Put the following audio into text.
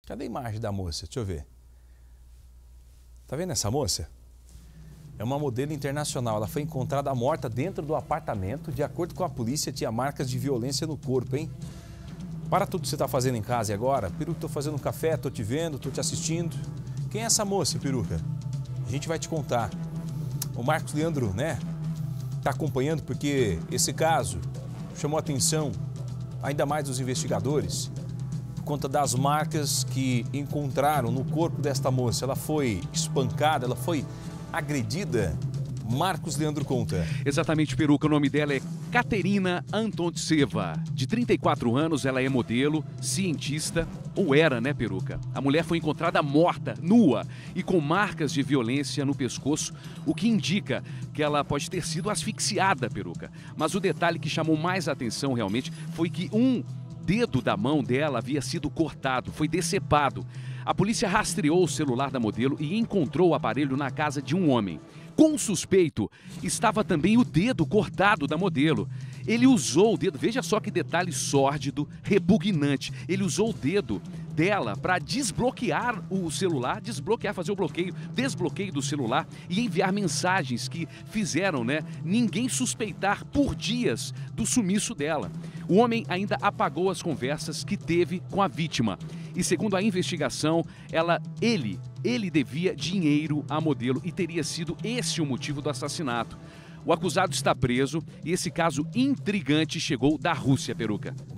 Cadê a imagem da moça? Deixa eu ver. Tá vendo essa moça? É uma modelo internacional. Ela foi encontrada morta dentro do apartamento. De acordo com a polícia, tinha marcas de violência no corpo, hein? Para tudo que você está fazendo em casa agora. Peruca, tô fazendo um café, tô te vendo, tô te assistindo. Quem é essa moça, Peruca? A gente vai te contar. O Marcos Leandro, né? Tá acompanhando porque esse caso chamou a atenção ainda mais dos investigadores por conta das marcas que encontraram no corpo desta moça. Ela foi espancada, ela foi agredida. Marcos Leandro conta. Exatamente, Peruca. O nome dela é Caterina Antontseva. De 34 anos, ela é modelo, cientista, ou era, né, Peruca? A mulher foi encontrada morta, nua e com marcas de violência no pescoço, o que indica que ela pode ter sido asfixiada, Peruca. Mas o detalhe que chamou mais atenção realmente foi que um dedo da mão dela havia sido cortado, foi decepado. A polícia rastreou o celular da modelo e encontrou o aparelho na casa de um homem. Com o suspeito, estava também o dedo cortado da modelo. Ele usou o dedo, veja só que detalhe sórdido, repugnante. Ele usou o dedo dela para desbloquear o celular, fazer o bloqueio, desbloqueio do celular e enviar mensagens que fizeram, né, ninguém suspeitar por dias do sumiço dela. O homem ainda apagou as conversas que teve com a vítima. E segundo a investigação, ele devia dinheiro à modelo e teria sido esse o motivo do assassinato. O acusado está preso e esse caso intrigante chegou da Rússia, Peruca.